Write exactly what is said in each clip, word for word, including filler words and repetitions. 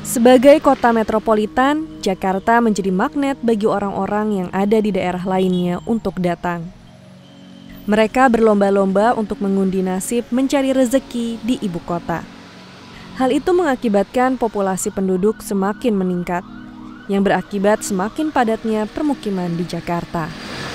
Sebagai kota metropolitan, Jakarta menjadi magnet bagi orang-orang yang ada di daerah lainnya untuk datang. Mereka berlomba-lomba untuk mengundi nasib mencari rezeki di ibu kota. Hal itu mengakibatkan populasi penduduk semakin meningkat, yang berakibat semakin padatnya permukiman di Jakarta.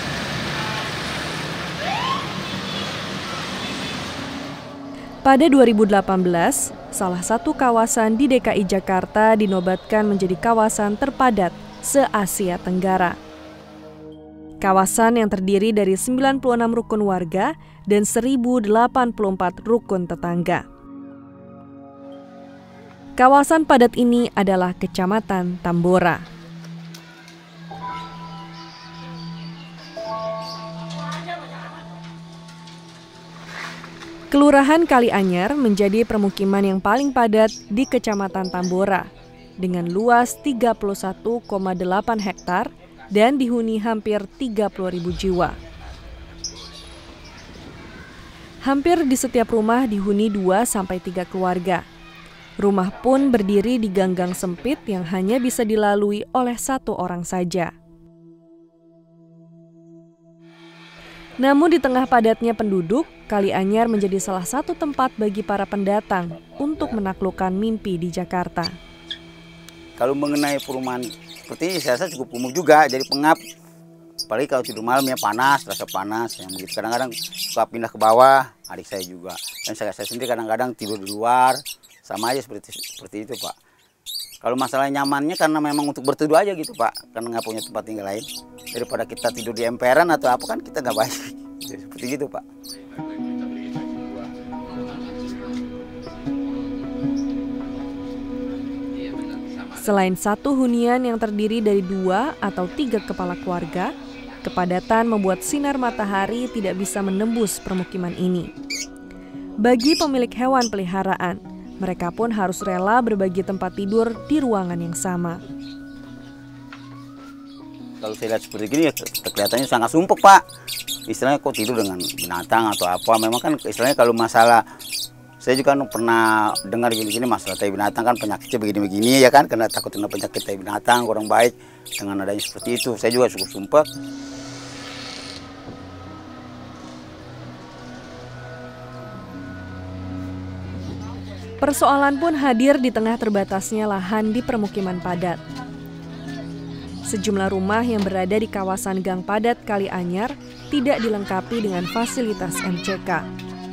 Pada dua ribu delapan belas, salah satu kawasan di D K I Jakarta dinobatkan menjadi kawasan terpadat se-Asia Tenggara. Kawasan yang terdiri dari sembilan puluh enam rukun warga dan seribu delapan puluh empat rukun tetangga. Kawasan padat ini adalah Kecamatan Tambora. Kelurahan Kalianyar menjadi permukiman yang paling padat di Kecamatan Tambora dengan luas tiga puluh satu koma delapan hektar dan dihuni hampir tiga puluh ribu jiwa. Hampir di setiap rumah dihuni dua sampai tiga keluarga. Rumah pun berdiri di ganggang sempit yang hanya bisa dilalui oleh satu orang saja. Namun di tengah padatnya penduduk, Kalianyar menjadi salah satu tempat bagi para pendatang untuk menaklukkan mimpi di Jakarta. Kalau mengenai perumahan seperti ini, saya rasa cukup kumuh juga, jadi pengap. Apalagi kalau tidur malam ya panas, rasa panas. Yang begitu kadang-kadang suka pindah ke bawah, adik saya juga. Dan saya, saya sendiri kadang-kadang tidur di luar, sama aja seperti seperti itu, Pak. Kalau masalah nyamannya karena memang untuk berteduh aja gitu, Pak, karena nggak punya tempat tinggal lain. Daripada kita tidur di emperan atau apa kan kita nggak baik. Seperti gitu, Pak. Selain satu hunian yang terdiri dari dua atau tiga kepala keluarga, kepadatan membuat sinar matahari tidak bisa menembus permukiman ini. Bagi pemilik hewan peliharaan, mereka pun harus rela berbagi tempat tidur di ruangan yang sama. Kalau saya lihat seperti gini ya kelihatannya sangat sumpek, Pak. Istilahnya kok tidur dengan binatang atau apa. Memang kan istilahnya kalau masalah, saya juga pernah dengar gini-gini masalah tai binatang kan penyakitnya begini-begini ya kan. Karena takut kena penyakit tai binatang, kurang baik dengan adanya seperti itu. Saya juga cukup sumpek. Persoalan pun hadir di tengah terbatasnya lahan di permukiman padat. Sejumlah rumah yang berada di kawasan gang padat Kalianyar tidak dilengkapi dengan fasilitas M C K.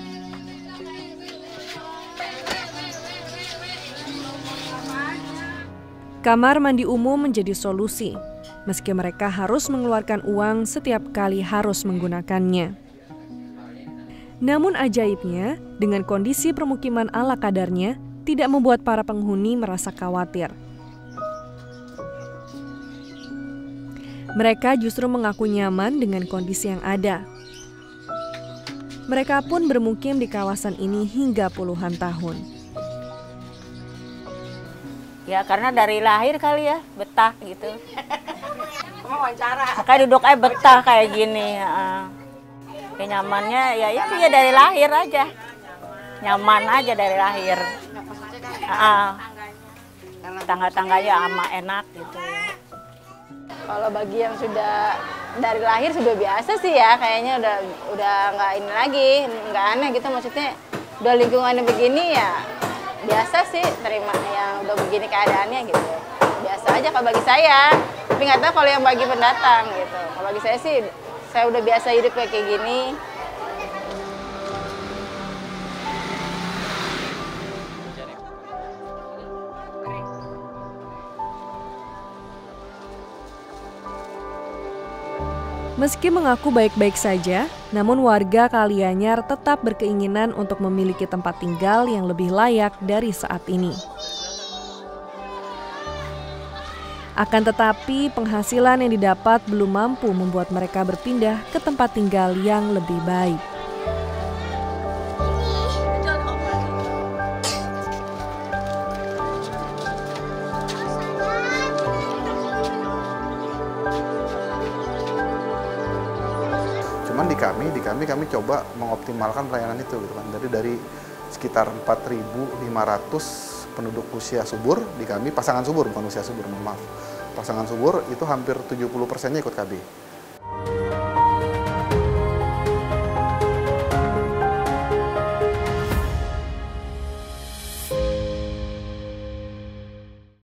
Kamar mandi umum menjadi solusi, meski mereka harus mengeluarkan uang setiap kali harus menggunakannya. Namun ajaibnya, dengan kondisi permukiman ala kadarnya, tidak membuat para penghuni merasa khawatir. Mereka justru mengaku nyaman dengan kondisi yang ada. Mereka pun bermukim di kawasan ini hingga puluhan tahun. Ya karena dari lahir kali ya, betah gitu. Makanya duduk aja betah kayak gini. Ya, nyamannya ya itu ya dari lahir aja. Nyaman aja dari lahir. Tangga-tangganya amat enak gitu. Kalau bagi yang sudah dari lahir sudah biasa sih ya, kayaknya udah udah nggak ini lagi, nggak aneh gitu, maksudnya udah lingkungannya begini ya biasa sih terima yang udah begini keadaannya gitu. Biasa aja kalau bagi saya, tapi nggak tahu kalau yang bagi pendatang gitu. Kalau bagi saya sih, saya udah biasa hidup kayak gini. Meski mengaku baik-baik saja, namun warga Kalianyar tetap berkeinginan untuk memiliki tempat tinggal yang lebih layak dari saat ini. Akan tetapi, penghasilan yang didapat belum mampu membuat mereka berpindah ke tempat tinggal yang lebih baik. Cuman di kami, di kami kami coba mengoptimalkan pelayanan itu gitu kan. Jadi dari sekitar empat ribu lima ratus penduduk usia subur di kami, pasangan subur bukan usia subur, mohon maaf. Pasangan subur itu hampir tujuh puluh persennya ikut K B.